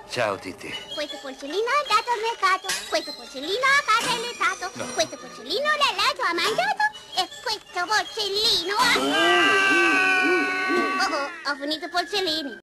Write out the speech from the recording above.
Ciao, Titti. Questo porcellino è andato al mercato, questo porcellino a casa è lettato, No. questo porcellino l'ha letto, ha mangiato e questo porcellino ha... Oh, ho finito i porcellini.